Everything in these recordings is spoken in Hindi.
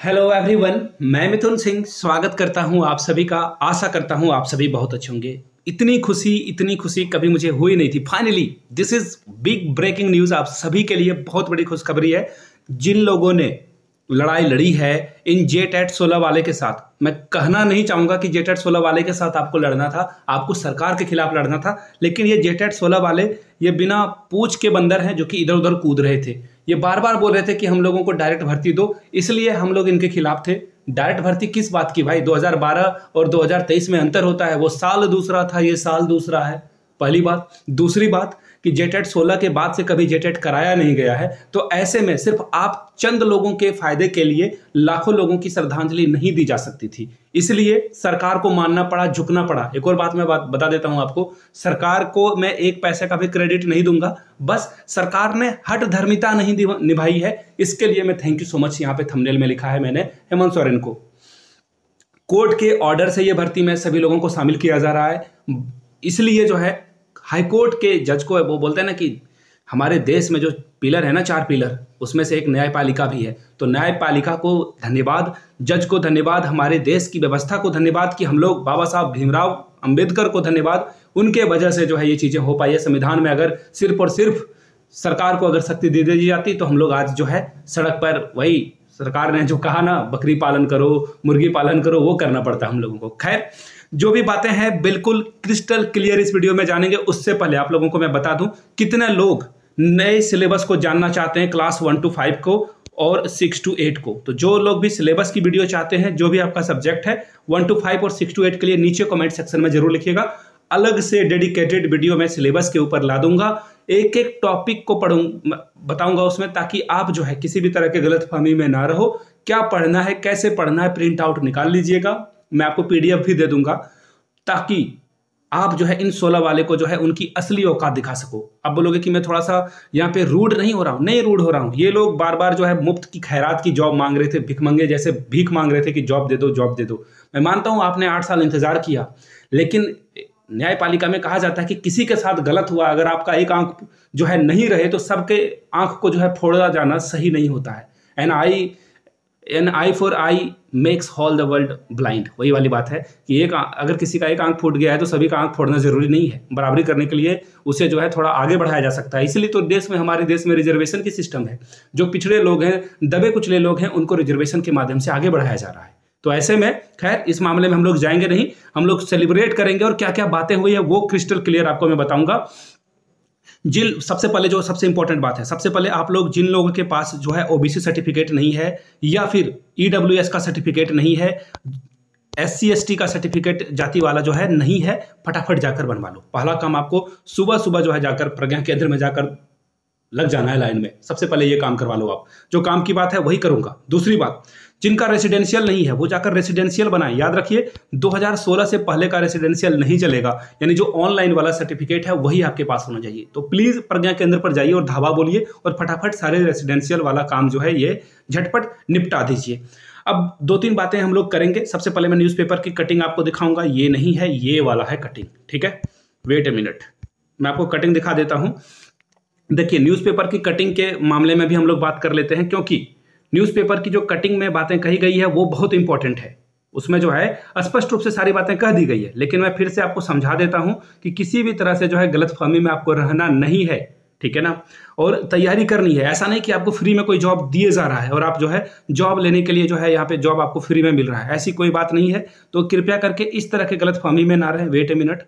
हेलो एवरीवन, मैं मिथुन सिंह स्वागत करता हूं आप सभी का। आशा करता हूं आप सभी बहुत अच्छे होंगे। इतनी खुशी कभी मुझे हुई नहीं थी। Finally this is big breaking news, आप सभी के लिए बहुत बड़ी खुशखबरी है। जिन लोगों ने लड़ाई लड़ी है इन जेट 16 वाले के साथ, मैं कहना नहीं चाहूँगा कि जेट 16 वाले के साथ आपको लड़ना था, आपको सरकार के खिलाफ लड़ना था, लेकिन ये जेट 16 वाले ये बिना पूछ के बंदर हैं जो कि इधर उधर कूद रहे थे। ये बार बार बोल रहे थे कि हम लोगों को डायरेक्ट भर्ती दो, इसलिए हम लोग इनके खिलाफ थे। डायरेक्ट भर्ती किस बात की भाई? 2012 और 2023 में अंतर होता है। वो साल दूसरा था, ये साल दूसरा है, पहली बात। दूसरी बात कि जेटेट 16 के बाद से कभी जेटेट कराया नहीं गया है, तो ऐसे में सिर्फ आप चंद लोगों के फायदे के लिए लाखों लोगों की श्रद्धांजलि नहीं दी जा सकती थी, इसलिए सरकार को मानना पड़ा, झुकना पड़ा। एक और बात मैं बता देता हूं आपको, सरकार को मैं एक पैसे का भी क्रेडिट नहीं दूंगा, बस सरकार ने हट धर्मिता नहीं निभाई है, इसके लिए मैं थैंक यू सो मच यहाँ पे थंबनेल में लिखा है मैंने हेमंत सोरेन को। कोर्ट के ऑर्डर से यह भर्ती में सभी लोगों को शामिल किया जा रहा है, इसलिए जो है हाईकोर्ट के जज को वो बोलते हैं ना कि हमारे देश में जो पिलर है ना, 4 पिलर, उसमें से एक न्यायपालिका भी है। तो न्यायपालिका को धन्यवाद, जज को धन्यवाद, हमारे देश की व्यवस्था को धन्यवाद कि हम लोग बाबा साहब भीमराव अंबेडकर को धन्यवाद, उनके वजह से जो है ये चीज़ें हो पाई है। संविधान में अगर सिर्फ और सिर्फ सरकार को अगर शक्ति दे दी जाती तो हम लोग आज जो है सड़क पर, वही सरकार ने जो कहा ना, बकरी पालन करो, मुर्गी पालन करो, वो करना पड़ता हम लोगों को। खैर, जो भी बातें हैं बिल्कुल क्रिस्टल क्लियर इस वीडियो में जानेंगे। उससे पहले आप लोगों को मैं बता दूं, कितने लोग नए सिलेबस को जानना चाहते हैं, क्लास 1 to 5 को और 6 to 8 को। तो जो लोग भी सिलेबस की वीडियो चाहते हैं, जो भी आपका सब्जेक्ट है 1 to 5 और 6 to 8 के लिए, नीचे कमेंट सेक्शन में जरूर लिखिएगा। अलग से डेडिकेटेड वीडियो मैं सिलेबस के ऊपर ला दूंगा, एक एक टॉपिक को बताऊंगा उसमें, ताकि आप जो है किसी भी तरह के गलतफहमी में ना रहो। क्या पढ़ना है, कैसे पढ़ना है, प्रिंट आउट निकाल लीजिएगा, मैं आपको PDF भी दे दूंगा, ताकि आप जो है इन 16 वाले को जो है उनकी असली औकात दिखा सको। आप बोलोगे कि मैं थोड़ा सा यहाँ पे रूड नहीं हो रहा हूँ, नहीं रूड हो रहा हूँ। ये लोग बार बार जो है मुफ्त की खैरात की जॉब मांग रहे थे, भिखमंगे जैसे भीख मांग रहे थे कि जॉब दे दो, जॉब दे दो। मैं मानता हूँ आपने 8 साल इंतजार किया, लेकिन न्यायपालिका में कहा जाता है कि किसी के साथ गलत हुआ, अगर आपका एक आंख जो है नहीं रहे तो सबके आंख को जो है फोड़ा जाना सही नहीं होता है। An eye for eye makes all the world blind, वही वाली बात है कि अगर किसी का एक आंख फूट गया है तो सभी का आंख फोड़ना जरूरी नहीं है। बराबरी करने के लिए उसे जो है थोड़ा आगे बढ़ाया जा सकता है। इसलिए तो हमारे देश में रिजर्वेशन की सिस्टम है। जो पिछड़े लोग हैं, दबे कुचले लोग हैं, उनको रिजर्वेशन के माध्यम से आगे बढ़ाया जा रहा है। तो ऐसे में खैर इस मामले में हम लोग जाएंगे नहीं, हम लोग सेलिब्रेट करेंगे और क्या क्या बातें हुई है वो क्रिस्टल क्लियर आपको मैं बताऊंगा। सबसे पहले जो सबसे इंपॉर्टेंट बात है, सबसे पहले आप लोग जिन लोगों के पास जो है OBC सर्टिफिकेट नहीं है, या फिर EWS का सर्टिफिकेट नहीं है, SC ST का सर्टिफिकेट जाति वाला जो है नहीं है, फटाफट जाकर बनवा लो। पहला काम आपको सुबह सुबह जो है जाकर प्रज्ञा केंद्र में जाकर लग जाना है लाइन में। सबसे पहले ये काम करवा लो आप, जो काम की बात है वही करूंगा। दूसरी बात, जिनका रेसिडेंशियल नहीं है वो जाकर रेसिडेंशियल बनाएं। याद रखिए 2016 से पहले का रेसिडेंशियल नहीं चलेगा, यानी जो ऑनलाइन वाला सर्टिफिकेट है वही आपके पास होना चाहिए। तो प्लीज प्रज्ञा केंद्र पर जाइए और धावा बोलिए और फटाफट सारे रेसिडेंशियल वाला काम जो है ये झटपट निपटा दीजिए। अब 2-3 बातें हम लोग करेंगे। सबसे पहले मैं न्यूज़पेपर की कटिंग आपको दिखाऊंगा, ये नहीं है, ये वाला है कटिंग, ठीक है। वेट ए मिनट, मैं आपको कटिंग दिखा देता हूं। देखिए, न्यूज़पेपर की कटिंग के मामले में भी हम लोग बात कर लेते हैं, क्योंकि न्यूज़पेपर की जो कटिंग में बातें कही गई है वो बहुत इंपॉर्टेंट है। उसमें जो है स्पष्ट रूप से सारी बातें कह दी गई है, लेकिन मैं फिर से आपको समझा देता हूं कि किसी भी तरह से जो है गलतफहमी में आपको रहना नहीं है, ठीक है ना। और तैयारी करनी है, ऐसा नहीं कि आपको फ्री में कोई जॉब दिए जा रहा है और आप जो है जॉब लेने के लिए जो है यहाँ पे जॉब आपको फ्री में मिल रहा है, ऐसी कोई बात नहीं है। तो कृपया करके इस तरह के गलतफहमी में ना रहे। वेट ए मिनट,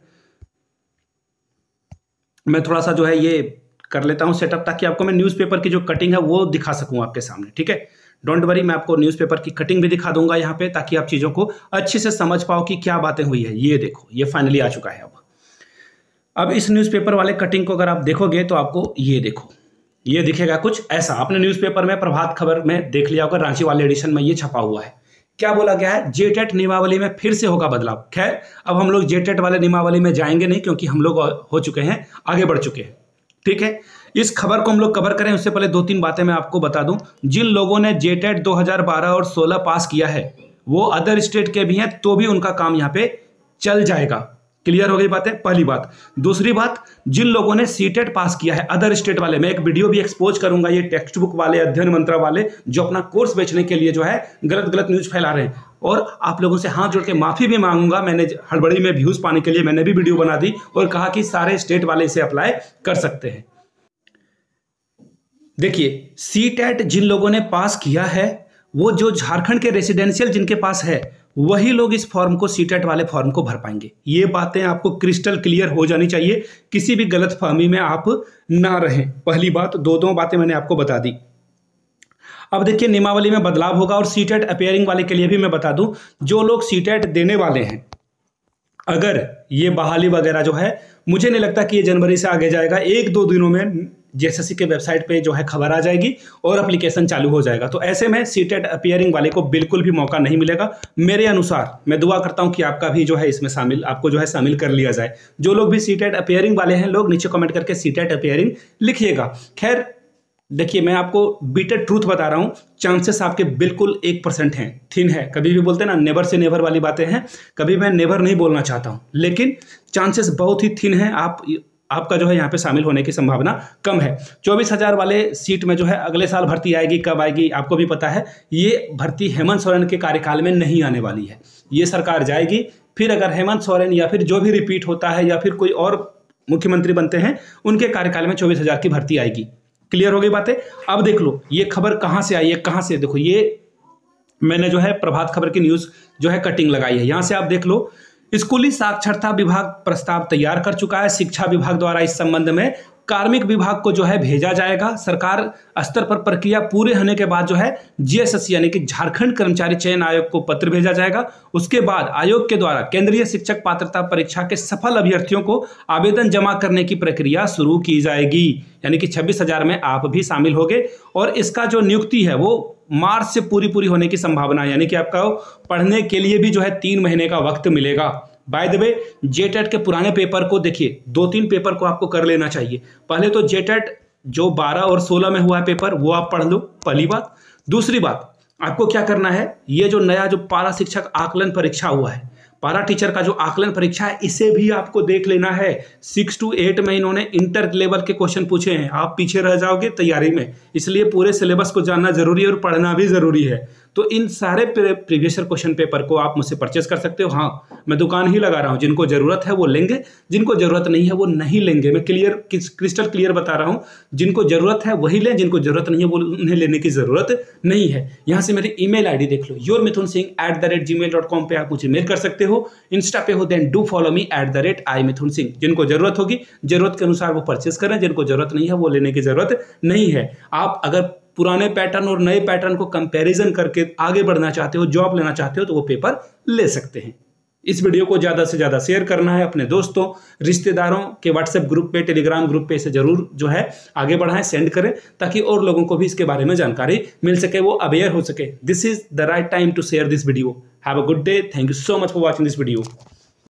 मैं थोड़ा सा जो है ये कर लेता हूं सेटअप, ताकि आपको मैं न्यूज़पेपर की जो कटिंग है वो दिखा सकूं आपके सामने, ठीक है। डोंट वरी, मैं आपको न्यूज़पेपर की कटिंग भी दिखा दूंगा यहाँ पे, ताकि आप चीज़ों को अच्छे से समझ पाओ कि क्या बातें हुई है। ये देखो, ये फाइनली आ चुका है। अब इस न्यूज़पेपर वाले कटिंग को अगर आप देखोगे तो आपको ये देखो, ये दिखेगा कुछ ऐसा। आपने न्यूज़पेपर में प्रभात खबर में देख लिया होगा, रांची वाले एडिशन में ये छपा हुआ है। क्या बोला गया है? जेटेट नियमावली में फिर से होगा बदलाव। खैर, अब हम लोग जेटेट वाले नियमावली में जाएंगे नहीं, क्योंकि हम लोग हो चुके हैं, आगे बढ़ चुके हैं, ठीक है। इस खबर को हम लोग कवर करें उससे पहले 2-3 बातें मैं आपको बता दूं। जिन लोगों ने जेटेट 2012 और 16 पास किया है वो अदर स्टेट के भी हैं, तो भी उनका काम यहाँ पे चल जाएगा। क्लियर हो गई बातें, पहली बात। दूसरी बात, जिन लोगों ने सीटेट पास किया है अदर स्टेट वाले, मैं एक वीडियो भी एक्सपोज करूंगा, ये टेक्स्ट बुक वाले, अध्ययन मंत्रा वाले जो अपना कोर्स बेचने के लिए जो है गलत गलत न्यूज फैला रहे हैं, और आप लोगों से हाथ जोड़ के माफी भी मांगूंगा। मैंने हड़बड़ी में व्यूज पाने के लिए मैंने भी वीडियो बना दी और कहा कि सारे स्टेट वाले इसे अप्लाई कर सकते हैं। देखिए, सीटेट जिन लोगों ने पास किया है, वो जो झारखंड के रेसिडेंशियल जिनके पास है, वही लोग इस फॉर्म को, सीटेट वाले फॉर्म को भर पाएंगे। ये बातें आपको क्रिस्टल क्लियर हो जानी चाहिए, किसी भी गलत फहमी में आप ना रहें। पहली बात, दो बातें मैंने आपको बता दी। अब देखिए, नियमावली में बदलाव होगा, और सीटेट अपेयरिंग वाले के लिए भी मैं बता दूं, जो लोग सीटेट देने वाले हैं, अगर ये बहाली वगैरह जो है, मुझे नहीं लगता कि ये जनवरी से आगे जाएगा। 1-2 दिनों में जेएसएससी के वेबसाइट पे जो है खबर आ जाएगी और एप्लीकेशन चालू हो जाएगा। तो ऐसे में सीटेट अपियरिंग वाले को बिल्कुल भी मौका नहीं मिलेगा। मेरे अनुसार मैं दुआ करता हूं कि आपका भी जो है इसमें शामिल, आपको जो है शामिल कर लिया जाए। जो लोग भी सीटेट अपियरिंग वाले हैं, लोग नीचे कमेंट करके सीटेट अपियरिंग लिखिएगा। खैर देखिए, मैं आपको बीटर ट्रूथ बता रहा हूं, चांसेस आपके बिल्कुल 1% हैं, थिन है। कभी भी बोलते हैं ना, नेवर से नेवर वाली बातें हैं, कभी मैं नेवर नहीं बोलना चाहता हूं, लेकिन चांसेस बहुत ही थिन है। आपका जो है यहाँ पे शामिल होने की संभावना कम है। 24,000 वाले सीट में जो है अगले साल भर्ती आएगी, कब आएगी आपको भी पता है। ये भर्ती हेमंत सोरेन के कार्यकाल में नहीं आने वाली है, ये सरकार जाएगी, फिर अगर हेमंत सोरेन या फिर जो भी रिपीट होता है या फिर कोई और मुख्यमंत्री बनते हैं, उनके कार्यकाल में 24,000 की भर्ती आएगी। क्लियर हो गई बातें। अब देख लो ये खबर कहाँ से आई है, कहाँ से, देखो ये मैंने जो है प्रभात खबर की न्यूज़ जो है कटिंग लगाई है, यहाँ से आप देख लो। स्कूली साक्षरता विभाग प्रस्ताव तैयार कर चुका है। शिक्षा विभाग द्वारा इस संबंध में कार्मिक विभाग को जो है भेजा जाएगा। सरकार स्तर पर प्रक्रिया पूरे होने के बाद जो है जीएसएससी यानी कि झारखंड कर्मचारी चयन आयोग को पत्र भेजा जाएगा। उसके बाद आयोग के द्वारा केंद्रीय शिक्षक पात्रता परीक्षा के सफल अभ्यर्थियों को आवेदन जमा करने की प्रक्रिया शुरू की जाएगी। यानी कि 26,000 में आप भी शामिल होंगे, और इसका जो नियुक्ति है वो मार्च से पूरी होने की संभावना है। यानी कि आपका पढ़ने के लिए भी जो है 3 महीने का वक्त मिलेगा। बाय द वे, जेटेट के पुराने पेपर को देखिए, 2-3 पेपर को आपको कर लेना चाहिए। पहले तो जेटेट जो 12 और 16 में हुआ है पेपर, वो आप पढ़ लो, पहली बात। दूसरी बात, आपको क्या करना है, ये जो नया जो पारा शिक्षक आकलन परीक्षा हुआ है, पारा टीचर का जो आकलन परीक्षा है, इसे भी आपको देख लेना है। 6 to 8 में इन्होंने इंटर लेवल के क्वेश्चन पूछे हैं, आप पीछे रह जाओगे तैयारी में, इसलिए पूरे सिलेबस को जानना जरूरी है और पढ़ना भी जरूरी है। तो इन सारे प्रीवियस क्वेश्चन पेपर को आप मुझसे परचेस कर सकते हो। हाँ, मैं दुकान ही लगा रहा हूँ, जिनको जरूरत है वो लेंगे, जिनको जरूरत नहीं है वो नहीं लेंगे। मैं क्रिस्टल क्लियर बता रहा हूँ, जिनको जरूरत है वही लें, जिनको जरूरत नहीं है वो उन्हें लेने की जरूरत नहीं है। यहाँ से मेरी ईमेल आईडी देख लो, yourmithunsingh@gmail.com पे आप मुझे मेल कर सकते हो। इंस्टा पे हो then do follow me @iMithunSingh। जिनको जरूरत होगी, जरूरत के अनुसार वो परचेस करें, जिनको जरूरत नहीं है वो लेने की जरूरत नहीं है। आप अगर पुराने पैटर्न और नए पैटर्न को कंपैरिजन करके आगे बढ़ना चाहते हो, जॉब लेना चाहते हो, तो वो पेपर ले सकते हैं। इस वीडियो को ज़्यादा से ज़्यादा शेयर करना है अपने दोस्तों, रिश्तेदारों के व्हाट्सएप ग्रुप पे, टेलीग्राम ग्रुप पे इसे जरूर जो है आगे बढ़ाएं, सेंड करें, ताकि और लोगों को भी इसके बारे में जानकारी मिल सके, वो अवेयर हो सके। This is the right time to share this video. Have a good day. Thank you so much for watching this video.